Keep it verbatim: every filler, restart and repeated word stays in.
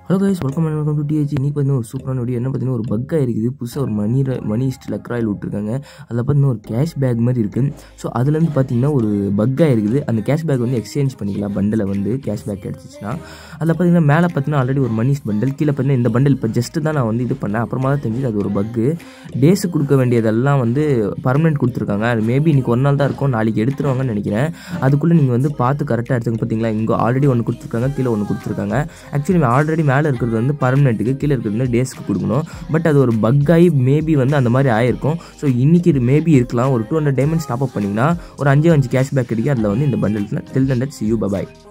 Hello guys, welcome and welcome to DH. இன்றைக்கி பார்த்தீங்கன்னா ஒரு சூப்பரான வீடியோ. என்ன பார்த்தீங்கன்னா ஒரு பக்காக இருக்குது. புதுசாக ஒரு மணி மணி ஹிஸ்ட் லக்ராயில் விட்டுருக்காங்க. அதில் பார்த்தீங்கன்னா ஒரு கேஷ் பேக் மாதிரி இருக்குது. ஸோ அதுலேருந்து பார்த்தீங்கன்னா ஒரு பக்காக இருக்குது. அந்த கேஷ் பேக் வந்து எக்ஸ்சேஞ்ச் பண்ணிக்கலாம். பண்டில் வந்து கேஷ் பேக் கிடச்சிச்சின்னா அதில் பார்த்தீங்கன்னா மேலே பார்த்தீங்கன்னா ஆல்ரெடி ஒரு மணி பண்டல், கீழே பார்த்தீங்கன்னா இந்த பண்டல் இப்போ ஜஸ்ட்டு தான் நான் வந்து இது பண்ணேன். அப்புறமா தான் தெரிஞ்சு அது ஒரு பக்கு. டேஸுக்கு கொடுக்க வேண்டியதெல்லாம் வந்து பர்மனெண்ட் கொடுத்துருக்காங்க. அது மேபி இன்றைக்கி ஒரு நாள் தான் இருக்கும், நாளைக்கு எடுத்துருவாங்கன்னு நினைக்கிறேன். அதுக்குள்ளே நீங்கள் வந்து பார்த்து கரெக்டாக எடுத்துங்க. பார்த்தீங்களா, இங்கே ஆல்ரெடி ஒன்று கொடுத்துருக்காங்க, கீழே ஒன்று கொடுத்துருக்காங்க. ஆக்சுவலி ஆல்ரெடி மேலே இருக்கிறது வந்து பர்மனெண்ட்டுக்கு, கீழே இருக்கிறது வந்து டேஸ்க்கு கொடுக்கணும். பட் அது ஒரு பக் ஆகி மேபி வந்து அந்த மாதிரி ஆயிருக்கும். ஸோ இன்றைக்கி இது மேபி இருக்கலாம். ஒரு two hundred diamonds top up பண்ணிங்கன்னா ஒரு அஞ்சு அஞ்சு கேஷ் பேக் கிடைக்கும். அதில் வந்து இந்த bundle till that see you by.